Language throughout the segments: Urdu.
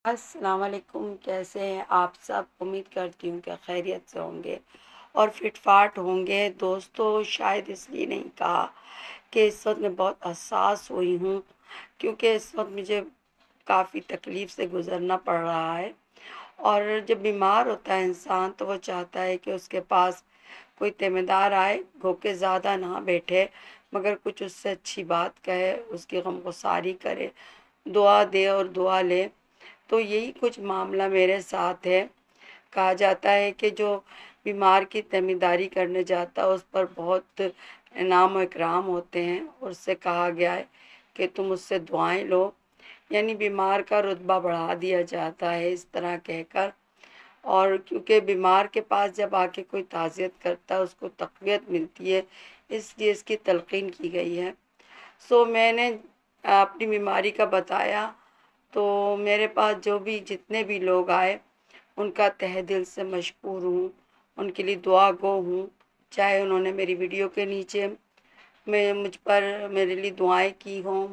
السلام علیکم، کیسے ہیں آپ سب؟ امید کرتی ہوں کہ خیریت سے ہوں گے اور فٹ فاٹ ہوں گے۔ دوستو، شاید اس لیے نہیں کہا کہ اس وقت میں بہت حساس ہوئی ہوں، کیونکہ اس وقت مجھے کافی تکلیف سے گزرنا پڑ رہا ہے۔ اور جب بیمار ہوتا ہے انسان تو وہ چاہتا ہے کہ اس کے پاس کوئی ذمہ دار آئے، گھو کے زیادہ نہ بیٹھے، مگر کچھ اس سے اچھی بات کہے، اس کی غم گساری کرے، دعا دے اور دعا لے۔ تو یہی کچھ معاملہ میرے ساتھ ہے۔ کہا جاتا ہے کہ جو بیمار کی تیمارداری کرنے جاتا ہے اس پر بہت انعام و اکرام ہوتے ہیں، اور اس سے کہا گیا ہے کہ تم اس سے دعائیں لو، یعنی بیمار کا رتبہ بڑھا دیا جاتا ہے اس طرح کہہ کر۔ اور کیونکہ بیمار کے پاس جب آ کے کوئی تعزیت کرتا ہے اس کو تقویت ملتی ہے، اس لیے اس کی تلقین کی گئی ہے۔ میں نے اپنی بیماری کا بتایا، تو میرے پاس جتنے بھی لوگ آئے ان کا تہ دل سے مشکور ہوں، ان کے لیے دعا گو ہوں، چاہے انہوں نے میری ویڈیو کے نیچے مجھ پر میرے لیے دعائیں کی ہوں،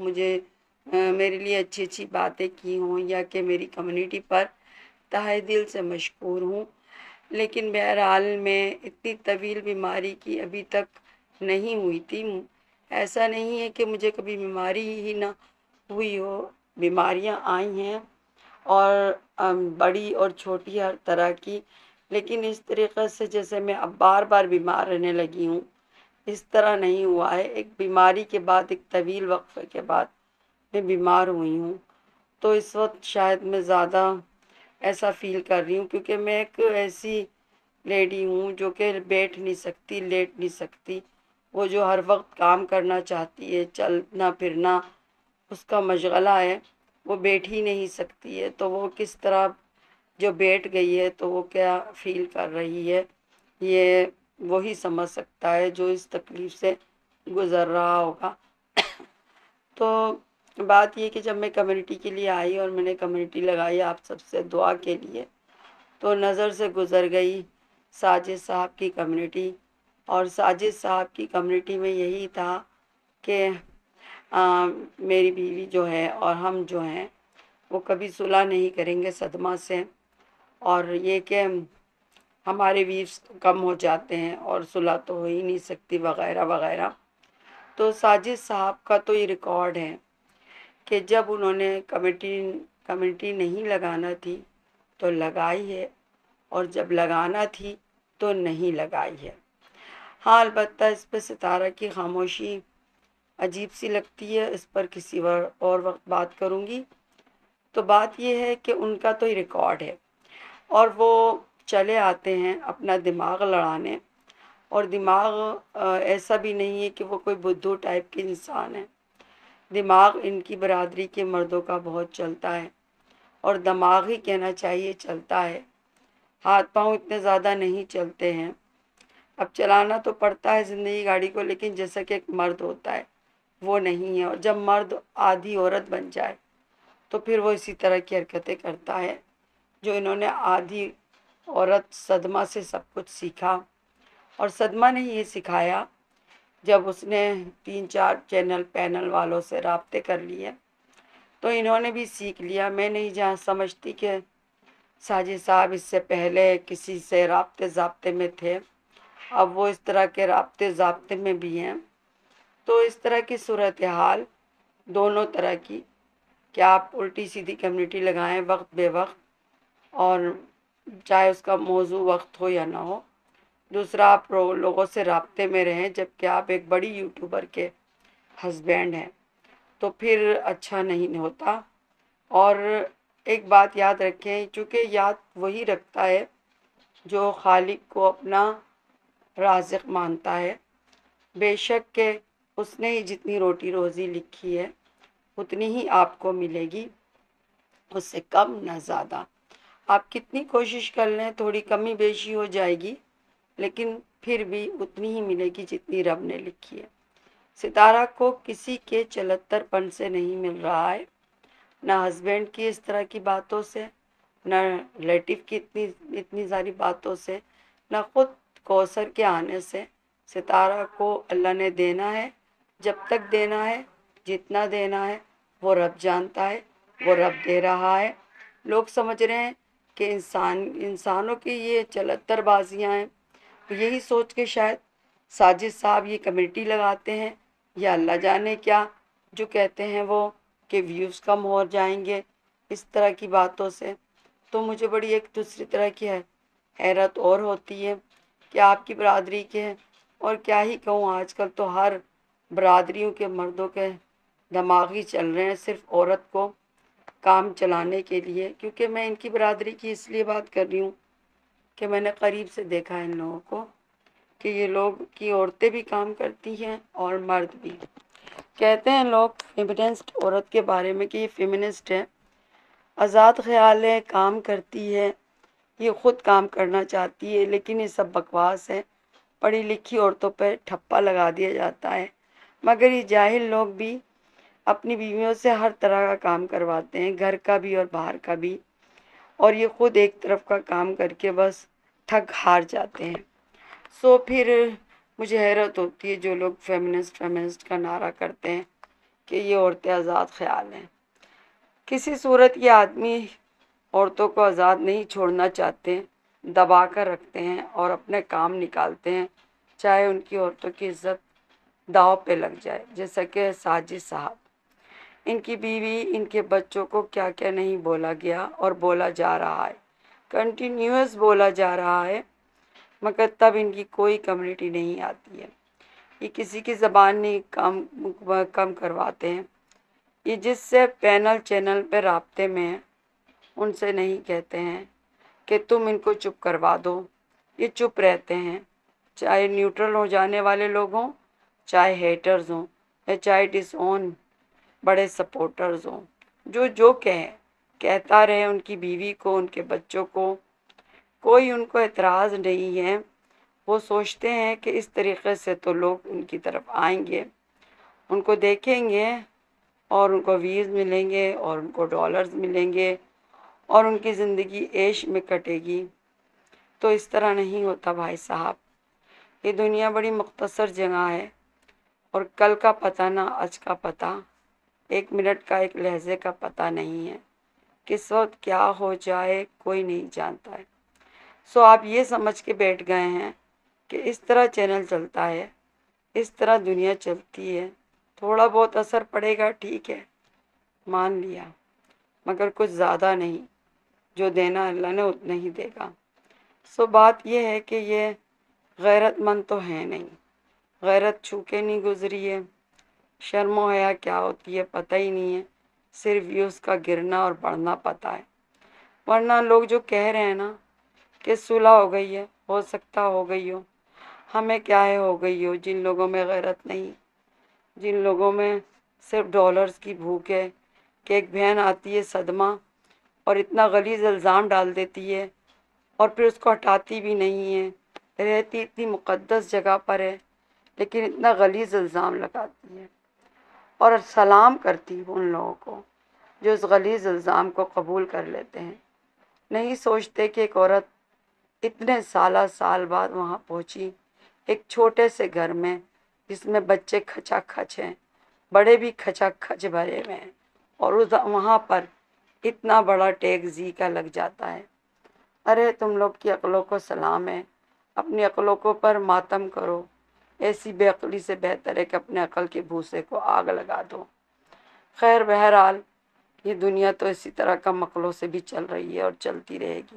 میرے لیے اچھی اچھی باتیں کی ہوں، یا کہ میری کمیونٹی پر تہ دل سے مشکور ہوں۔ لیکن بہرحال میں اتنی طویل بیماری کی ابھی تک نہیں ہوئی تھی۔ ایسا نہیں ہے کہ مجھے کبھی بیماری ہی نہ ہوئی ہو، بیماریاں آئی ہیں، اور بڑی اور چھوٹی ہر طرح کی، لیکن اس طریقے سے جیسے میں اب بار بار بیمار رہنے لگی ہوں، اس طرح نہیں ہوا ہے۔ ایک بیماری کے بعد، ایک طویل وقفے کے بعد میں بیمار ہوئی ہوں، تو اس وقت شاید میں زیادہ ایسا فیل کر رہی ہوں، کیونکہ میں ایک ایسی لیڈی ہوں جو کہ بیٹھ نہیں سکتی، لیٹ نہیں سکتی۔ وہ جو ہر وقت کام کرنا چاہتی ہے، چلنا پھرنا اس کا مشغلہ ہے، وہ بیٹھ ہی نہیں سکتی ہے، تو وہ کس طرح جو بیٹھ گئی ہے تو وہ کیا فیل کر رہی ہے، یہ وہی سمجھ سکتا ہے جو اس تکلیف سے گزر رہا ہوگا۔ تو بات یہ کہ جب میں کمیونٹی کے لیے آئی اور میں نے کمیونٹی لگائی آپ سب سے دعا کے لیے، تو نظر سے گزر گئی ساجد صاحب کی کمیونٹی، اور ساجد صاحب کی کمیونٹی میں یہی تھا کہ میری بیوی جو ہے اور ہم جو ہیں وہ کبھی صلح نہیں کریں گے صدمہ سے، اور یہ کہ ہمارے ویوز کم ہو جاتے ہیں اور صلح تو ہو ہی نہیں سکتی، وغیرہ وغیرہ۔ تو ساجد صاحب کا تو یہ ریکارڈ ہے کہ جب انہوں نے کمیٹی نہیں لگانا تھی تو لگائی ہے، اور جب لگانا تھی تو نہیں لگائی ہے۔ ہاں، البتہ اس پہ ستارہ کی خاموشی عجیب سی لگتی ہے، اس پر کسی اور وقت بات کروں گی۔ تو بات یہ ہے کہ ان کا تو یہ ریکارڈ ہے، اور وہ چلے آتے ہیں اپنا دماغ لڑانے، اور دماغ ایسا بھی نہیں ہے کہ وہ کوئی بدھو ٹائپ کے انسان ہے۔ دماغ ان کی برادری کے مردوں کا بہت چلتا ہے، اور دماغ ہی کہنا چاہیے چلتا ہے، ہاتھ پاؤں اتنے زیادہ نہیں چلتے ہیں۔ اب چلانا تو پڑتا ہے زندگی گاڑی کو، لیکن جیسا کہ ایک مرد ہوتا ہے وہ نہیں ہے، اور جب مرد آدھی عورت بن جائے تو پھر وہ اسی طرح کی حرکتیں کرتا ہے جو انہوں نے آدھی عورت صدمہ سے سب کچھ سیکھا، اور صدمہ نے یہ سکھایا جب اس نے 3-4 چینل پینل والوں سے رابطے کر لیے تو انہوں نے بھی سیکھ لیا۔ میں نہیں جہاں سمجھتی کہ ساجد صاحب اس سے پہلے کسی سے رابطے ضابطے میں تھے، اب وہ اس طرح کے رابطے ضابطے میں بھی ہیں۔ تو اس طرح کی صورتحال دونوں طرح کی، کہ آپ الٹی سیدھی کمیونٹی لگائیں وقت بے وقت، اور چاہے اس کا موضوع وقت ہو یا نہ ہو۔ دوسرا، آپ لوگوں سے رابطے میں رہیں جبکہ آپ ایک بڑی یوٹیوبر کے ہسبینڈ ہیں، تو پھر اچھا نہیں ہوتا۔ اور ایک بات یاد رکھیں، چونکہ یاد وہی رکھتا ہے جو خالق کو اپنا رازق مانتا ہے، بے شک کہ اس نے ہی جتنی روٹی روزی لکھی ہے اتنی ہی آپ کو ملے گی، اس سے کم نہ زیادہ۔ آپ کتنی کوشش کر لیں تھوڑی کمی بیشی ہو جائے گی، لیکن پھر بھی اتنی ہی ملے گی جتنی رب نے لکھی ہے۔ ستارہ کو کسی کے چلتر پن سے نہیں مل رہا ہے، نہ ہسبینڈ کی اس طرح کی باتوں سے، نہ ریلیٹیو کی اتنی ساری باتوں سے، نہ خود کوثر کے آنے سے۔ ستارہ کو اللہ نے دینا ہے، جب تک دینا ہے، جتنا دینا ہے وہ رب جانتا ہے، وہ رب دے رہا ہے۔ لوگ سمجھ رہے ہیں کہ انسانوں کی یہ چلتر بازیاں ہیں، یہی سوچ کے شاید ساجد صاحب یہ کمیٹی لگاتے ہیں، یا اللہ جانے کیا جو کہتے ہیں وہ کہ ویوز کم ہو جائیں گے اس طرح کی باتوں سے۔ تو مجھے بڑی ایک دوسری طرح کی حیرت اور ہوتی ہے کہ آپ کی برادری کے ہیں، اور کیا ہی کہوں، آج کل تو ہر برادریوں کے مردوں کے دماغ ہی چل رہے ہیں صرف عورت کو کام چلانے کے لیے۔ کیونکہ میں ان کی برادری کی اس لیے بات کر رہی ہوں کہ میں نے قریب سے دیکھا ہے ان لوگوں کو کہ یہ لوگ کی عورتیں بھی کام کرتی ہیں اور مرد بھی۔ کہتے ہیں لوگ فیمنسٹ عورت کے بارے میں کہ یہ فیمنسٹ ہے، آزاد خیال ہے، کام کرتی ہے، یہ خود کام کرنا چاہتی ہے، لیکن یہ سب بکواس ہے، پڑھی لکھی عورتوں پہ ٹھپا لگا دیا جاتا ہے۔ مگر یہ جاہل لوگ بھی اپنی بیویوں سے ہر طرح کا کام کرواتے ہیں، گھر کا بھی اور باہر کا بھی، اور یہ خود ایک طرف کا کام کر کے بس تھک ہار جاتے ہیں۔ سو پھر مجھے حیرت ہوتی ہے جو لوگ فیمنسٹ کا نعرہ کرتے ہیں کہ یہ عورتیں آزاد خیال ہیں۔ کسی صورت یہ آدمی عورتوں کو آزاد نہیں چھوڑنا چاہتے، دبا کر رکھتے ہیں اور اپنے کام نکالتے ہیں، چاہے ان کی عورتوں کی عزت داؤ پہ لگ جائے، جیسا کہ ساجد صاحب۔ ان کی بیوی، ان کے بچوں کو کیا کیا نہیں بولا گیا اور بولا جا رہا ہے، کنٹینیوس بولا جا رہا ہے، مگر تب ان کی کوئی کمیونٹی نہیں آتی ہے۔ یہ کسی کی زبان نہیں کم کرواتے ہیں، یہ جس سے پینل چینل پہ رابطے میں ہیں ان سے نہیں کہتے ہیں کہ تم ان کو چپ کروا دو، یہ چپ رہتے ہیں، چاہے نیوٹرل ہو جانے والے لوگ ہوں، چاہے ہیٹرز ہوں، یا چاہے ڈس اون بڑے سپورٹرز ہوں، جو کہتا رہے ان کی بیوی کو، ان کے بچوں کو، کوئی ان کو اعتراض نہیں ہے۔ وہ سوچتے ہیں کہ اس طریقے سے تو لوگ ان کی طرف آئیں گے، ان کو دیکھیں گے اور ان کو ویز ملیں گے اور ان کو ڈالرز ملیں گے اور ان کی زندگی عیش میں کٹے گی۔ تو اس طرح نہیں ہوتا بھائی صاحب، یہ دنیا بڑی مختصر جگہ ہے، اور کل کا پتہ نہ آج کا پتہ، ایک منٹ کا ایک لہجے کا پتہ نہیں ہے، کس وقت کیا ہو جائے کوئی نہیں جانتا ہے۔ سو آپ یہ سمجھ کے بیٹھ گئے ہیں کہ اس طرح چینل چلتا ہے، اس طرح دنیا چلتی ہے، تھوڑا بہت اثر پڑے گا ٹھیک ہے، مان لیا، مگر کچھ زیادہ نہیں، جو دینا اللہ نے اتنا ہی دے گا۔ سو بات یہ ہے کہ یہ غیرت مند تو ہے نہیں، غیرت چھو کے نہیں گزری ہے، شرم و حیا کیا ہوتی ہے پتہ ہی نہیں ہے، صرف ویوز کا گرنا اور بڑھنا پتہ ہے۔ ورنہ لوگ جو کہہ رہے ہیں نا کہ صلح ہو گئی ہے، ہو سکتا ہو گئی ہو، ہمیں کیا ہے ہو گئی ہو، جن لوگوں میں غیرت نہیں، جن لوگوں میں صرف ڈالرز کی بھوک ہے کہ ایک بہن آتی ہے صدمہ اور اتنا غلیظ الزام ڈال دیتی ہے اور پھر اس کو ہٹاتی بھی نہیں ہے، رہتی اتنی مقدس جگہ پر ہے لیکن اتنا غلیظ الزام لگاتی ہے، اور سلام کرتی ہوں ان لوگوں کو جو اس غلیظ الزام کو قبول کر لیتے ہیں، نہیں سوچتے کہ ایک عورت اتنے سال بعد وہاں پہنچی، ایک چھوٹے سے گھر میں جس میں بچے کھچا کھچ ہیں، بڑے بھی کھچا کھچ بھرے ہوئے ہیں، اور وہاں پر اتنا بڑا ٹیگ زی کا لگ جاتا ہے۔ ارے تم لوگ کی عقلوں کو سلام ہے، اپنی عقلوں کو پر ماتم کرو، ایسی بے عقلی سے بہتر ہے کہ اپنے عقل کے بھوسے کو آگ لگا دو۔ خیر بہرحال یہ دنیا تو اسی طرح کا مقلوں سے بھی چل رہی ہے اور چلتی رہے گی۔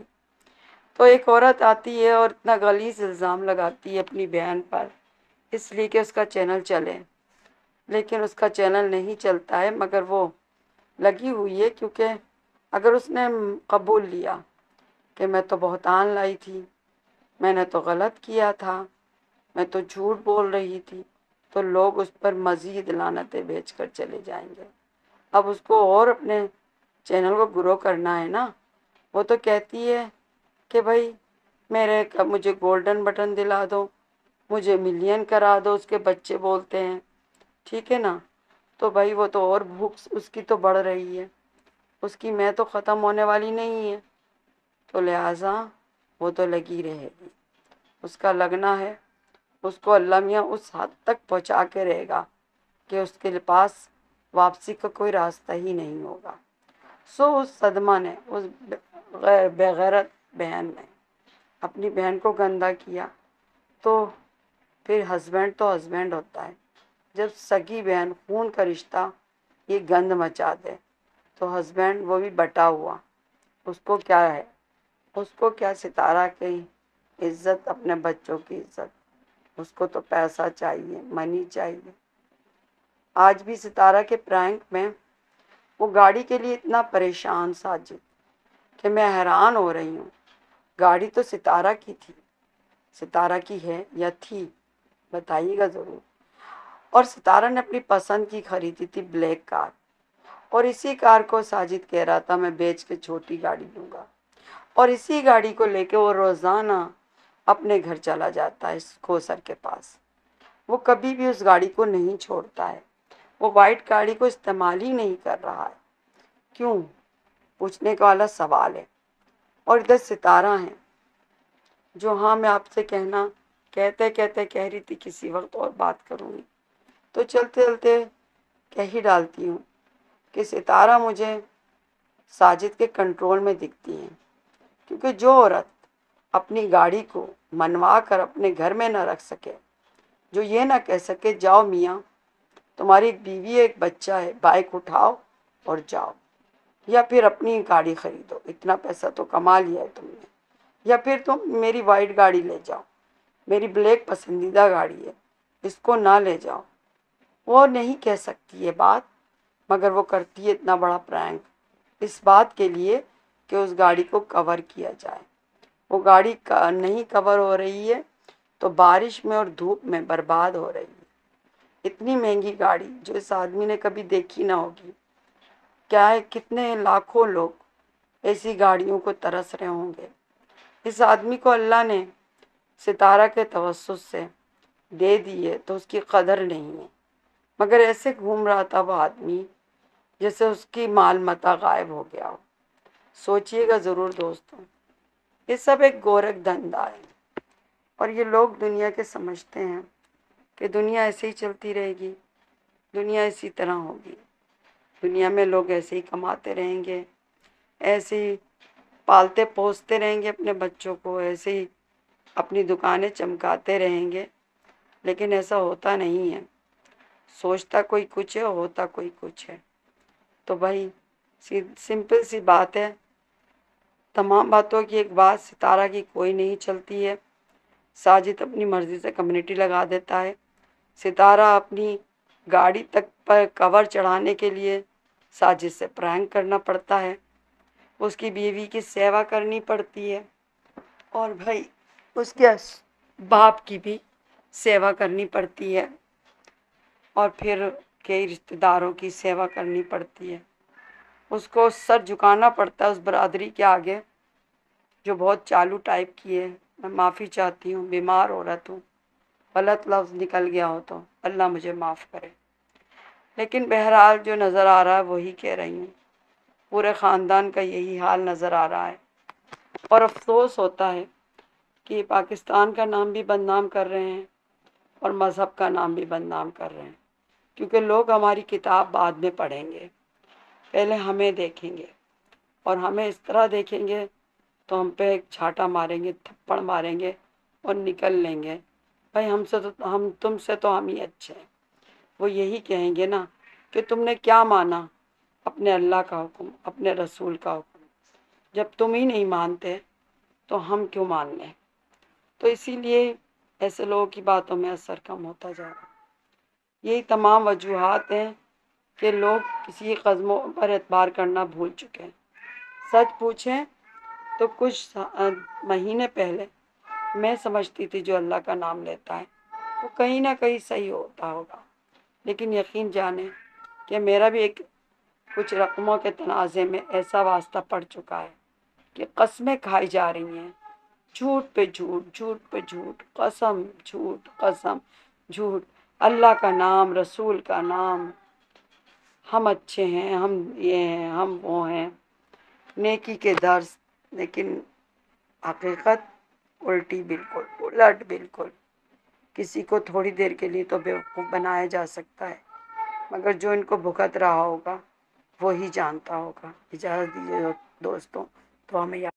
تو ایک عورت آتی ہے اور اتنا غلیظ الزام لگاتی ہے اپنی بہن پر، اس لیے کہ اس کا چینل چلے، لیکن اس کا چینل نہیں چلتا ہے، مگر وہ لگی ہوئی ہے، کیونکہ اگر اس نے قبول لیا کہ میں تو بہتان لائی تھی، میں نے تو غلط کیا تھا، میں تو جھوٹ بول رہی تھی، تو لوگ اس پر مزید لعنتیں بھیج کر چلے جائیں گے۔ اب اس کو اور اپنے چینل کو گرو کرنا ہے نا، وہ تو کہتی ہے کہ بھائی مجھے گولڈن بٹن دلا دو، مجھے ملین کرا دو، اس کے بچے بولتے ہیں، ٹھیک ہے نا، تو بھائی وہ تو اور بھوک اس کی تو بڑھ رہی ہے، اس کی میں تو ختم ہونے والی نہیں ہے، تو لہٰذا وہ تو لگی رہے گی، اس کا لگنا ہے، اس کو اللہ میاں اس حد تک پہنچا کے رہے گا کہ اس کے پاس واپسی کا کوئی راستہ ہی نہیں ہوگا۔ سو اس صدمہ نے، اس بےغیرت بہن نے اپنی بہن کو گندا کیا، تو پھر ہسبینڈ تو ہسبینڈ ہوتا ہے، جب سگی بہن خون کا رشتہ یہ گند مچا دے تو ہسبینڈ وہ بھی بٹا ہوا، اس کو کیا ہے، اس کو کیا ستارہ کی عزت، اپنے بچوں کی عزت، اس کو تو پیسہ چاہیے، منی چاہیے۔ آج بھی ستارہ کے پرینک میں وہ گاڑی کے لیے اتنا پریشان ساجد کہ میں حیران ہو رہی ہوں۔ گاڑی تو ستارہ کی تھی، ستارہ کی ہے یا تھی، بتائیے گا ضرور۔ اور ستارہ نے اپنی پسند کی خریدی تھی بلیک کار، اور اسی کار کو ساجد کہہ رہا تھا میں بیچ کے چھوٹی گاڑی لوں گا، اور اسی گاڑی کو لے کے وہ روزانہ اپنے گھر چلا جاتا ہے کوثر کے پاس۔ وہ کبھی بھی اس گاڑی کو نہیں چھوڑتا ہے، وہ وائٹ گاڑی کو استعمال ہی نہیں کر رہا ہے۔ کیوں؟ پوچھنے کا والا سوال ہے۔ اور ادھر ستارہ ہیں جو، ہاں میں آپ سے کہتے کہہ رہی تھی کسی وقت اور بات کروں گی، تو چلتے چلتے کہہ ہی ڈالتی ہوں کہ ستارہ مجھے ساجد کے کنٹرول میں دکھتی ہیں، کیونکہ جو عورت اپنی گاڑی کو منوا کر اپنے گھر میں نہ رکھ سکے، جو یہ نہ کہہ سکے جاؤ میاں تمہاری ایک بیوی ہے، ایک بچہ ہے، بائک اٹھاؤ اور جاؤ، یا پھر اپنی گاڑی خریدو، اتنا پیسہ تو کما لیا ہے تم نے، یا پھر تم میری وائٹ گاڑی لے جاؤ، میری بلیک پسندیدہ گاڑی ہے، اس کو نہ لے جاؤ، وہ نہیں کہہ سکتی یہ بات، مگر وہ کرتی ہے اتنا بڑا پرینک اس بات کے لیے کہ اس گاڑی کو کور کیا جائے۔ وہ گاڑی نہیں کور ہو رہی ہے تو بارش میں اور دھوپ میں برباد ہو رہی ہے۔ اتنی مہنگی گاڑی جو اس آدمی نے کبھی دیکھی نہ ہوگی، کیا ہے کتنے لاکھوں لوگ ایسی گاڑیوں کو ترس رہے ہوں گے۔ اس آدمی کو اللہ نے ستارہ کے توسط سے دے دی ہے تو اس کی قدر نہیں ہے، مگر ایسے گھوم رہا تھا وہ آدمی جیسے اس کی مال متا غائب ہو گیا ہو۔ سوچئے گا ضرور دوستوں، یہ سب ایک گورکھ دھندا ہے، اور یہ لوگ دنیا کے سمجھتے ہیں کہ دنیا ایسے ہی چلتی رہے گی، دنیا اسی طرح ہوگی، دنیا میں لوگ ایسے ہی کماتے رہیں گے، ایسے ہی پالتے پوستے رہیں گے اپنے بچوں کو، ایسے ہی اپنی دکانیں چمکاتے رہیں گے، لیکن ایسا ہوتا نہیں ہے۔ سوچتا کوئی کچھ ہے، ہوتا کوئی کچھ ہے۔ تو بھائی سمپل سی بات ہے، تمام باتوں کی ایک بات، ستارہ کی کوئی نہیں چلتی ہے۔ ساجد اپنی مرضی سے کمیونٹی لگا دیتا ہے، ستارہ اپنی گاڑی تک پر کور چڑھانے کے لیے ساجد سے پرینک کرنا پڑتا ہے، اس کی بیوی کی سیوا کرنی پڑتی ہے، اور بھائی اس کے باپ کی بھی سیوا کرنی پڑتی ہے، اور پھر کئی رشتہ داروں کی سیوا کرنی پڑتی ہے۔ اس کو سر جھکانا پڑتا ہے اس برادری کے آگے جو بہت چالو ٹائپ کی ہے۔ میں معافی چاہتی ہوں، بیمار عورت ہوں، غلط لفظ نکل گیا ہو تو اللہ مجھے معاف کرے، لیکن بہرحال جو نظر آ رہا ہے وہی کہہ رہی ہوں۔ پورے خاندان کا یہی حال نظر آ رہا ہے، اور افسوس ہوتا ہے کہ پاکستان کا نام بھی بدنام کر رہے ہیں اور مذہب کا نام بھی بدنام کر رہے ہیں، کیونکہ لوگ ہماری کتاب بعد میں پڑھیں گے، پہلے ہمیں دیکھیں گے، اور ہمیں اس طرح دیکھیں گے تو ہم پہ ایک چھاٹا ماریں گے، تھپڑ ماریں گے اور نکل لیں گے، بھائی ہم تم سے تو ہم ہی اچھے ہیں۔ وہ یہی کہیں گے نا کہ تم نے کیا مانا اپنے اللہ کا حکم، اپنے رسول کا حکم، جب تم ہی نہیں مانتے تو ہم کیوں مان لیں؟ تو اسی لیے ایسے لوگوں کی باتوں میں اثر کم ہوتا جا رہا ہے۔ یہی تمام وجوہات ہیں کہ لوگ کسی قدموں پر اعتبار کرنا بھول چکے ہیں۔ سچ پوچھیں تو کچھ مہینے پہلے میں سمجھتی تھی جو اللہ کا نام لیتا ہے وہ کہیں نہ کہیں صحیح ہوتا ہوگا، لیکن یقین جانیں کہ میرا بھی کچھ رقموں کے تنازع میں ایسا واسطہ پڑ چکا ہے کہ قسمیں کھائی جا رہی ہیں، جھوٹ پہ جھوٹ، جھوٹ پہ جھوٹ، قسم جھوٹ، قسم جھوٹ، اللہ کا نام، رسول کا نام، ہم اچھے ہیں، ہم یہ ہیں، ہم وہ ہیں، نیکی کے درس، لیکن حقیقت الٹی، بالکل الٹ، بالکل۔ کسی کو تھوڑی دیر کے لیے تو بیوقوف بنایا جا سکتا ہے، مگر جو ان کو بھگت رہا ہوگا وہی جانتا ہوگا۔ اجازت دیجیے دوستوں، تو ہمیں